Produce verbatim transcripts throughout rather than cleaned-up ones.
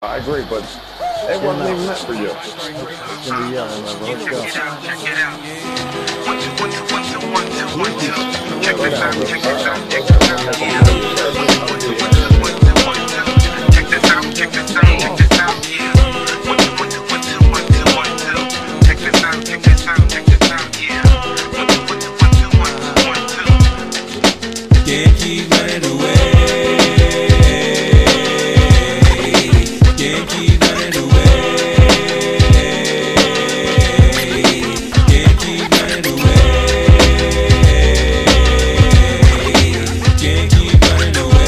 I agree, but it wasn't even meant for you. It's gonna be yelling, like, let's go. Check it out. One, two, one, two, one, two, one, two, one, two. Check this out, check this out, check this out. Yeah. One, two, one, two, one, two, one, two. Check this out, check this out, check this out. Yeah. One, two, one, two, one, two, one, two, one, two. Check this out, check this out, check this out. Yeah. One, two, one, two, one, two, one, two, one, two. Can't keep running away. Can't keep running away. Can't keep running away. Can't keep running away.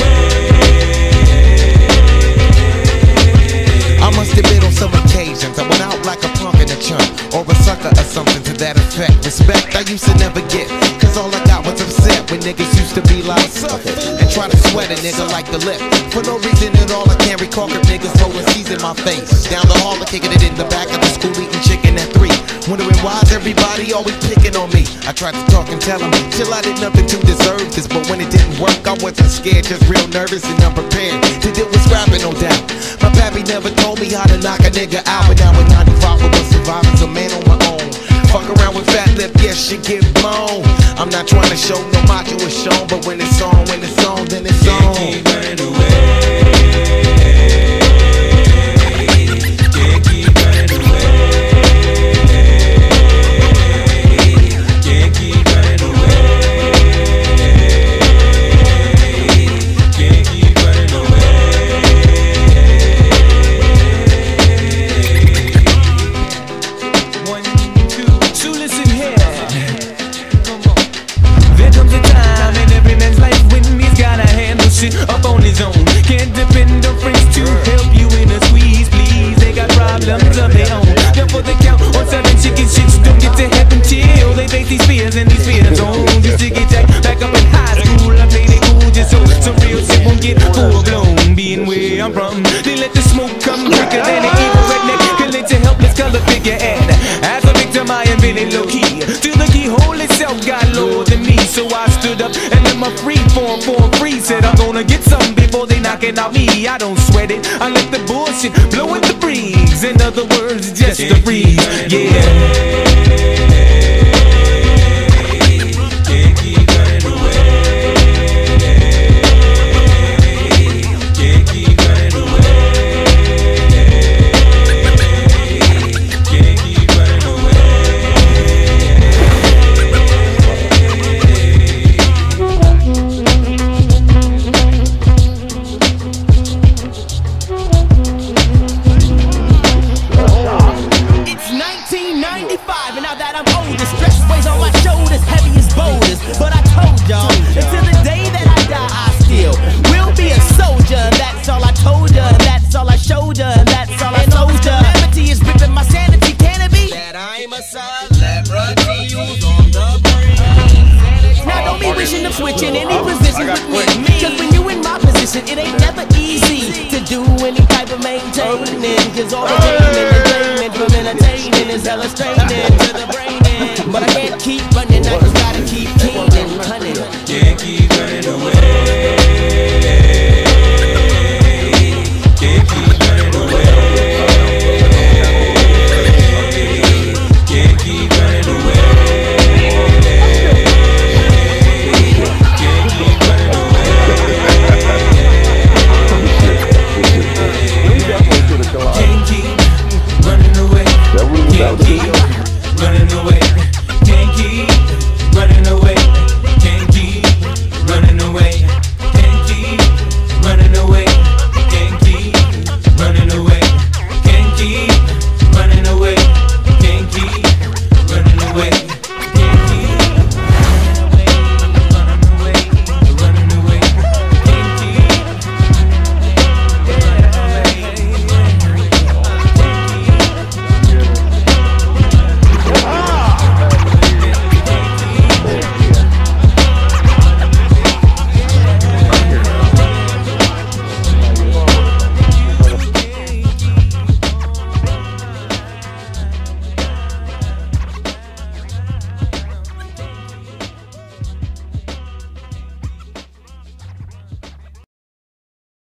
I must admit on some occasions I went out like a punk in a chunk, or a sucker or something to that effect. Respect I used to never get, cause all I got was upset when niggas used to be like, and try to sweat a nigga like the lip. For no reason at all, I can't recall if niggas throwing C's in my face. Down the hall, I kicking it in the back of the school, eating chicken at three. Wondering why's everybody always picking on me. I tried to talk and tell them, chill, I did nothing to deserve this. But when it didn't work, I wasn't scared, just real nervous and unprepared to deal with scrapping, no doubt. My pappy never told me how to knock a nigga out, but now in ninety-five I was surviving as a man on my own. Fuck around with fat lip, yes, shit get blown. I'm not trying to show no macho is shown, but when it's on, when it's on, then it's on. Can't keep running away. Can't keep running away. Can't keep running away. Can't keep running away. One, two, so listen here. Come on. There comes a time in every man's life when he's gotta handle shit up on his own. Can't depend on friends to help you in a squeeze, please. They got problems of their own. Jump for the count on seven chicken shits. Don't get to heaven till they face these fears and these fear zones. Used to get jacked back up in high school. I played it cool just so some real shit won't get full blown. Being where I'm from, they let the smoke come quicker than an evil redneck can let your helpless color figurehead. As a victim, I am really low key. Till the keyhole itself got lower than me, so I stood up and let my free form form free. Said I'm gonna get something before they knocking out me. I don't sweat it, I let the bullshit blow in the breeze. In other words, just a breeze, yeah. Can't keep running away. Can't keep running away. Can't keep running away. It's nineteen ninety-five, and now that I'm older, stress weighs on my shoulders, heavy as boulders. But I told y'all, until the day that I die, I still will be a soldier. That's all I told ya, that's all I showed ya, and that's all I told ya. Calamity is ripping my sanity, can it be? That I'm a celebrity who's on the brain. Now don't be wishing of switching any position with me, cause when you in my position, it ain't never easy to do any type of maintaining. Cause all the entertainment, entertainment from entertaining is hella straining to the brain. But I can't keep running, I just gotta keep keen and cunning. Can't keep running away.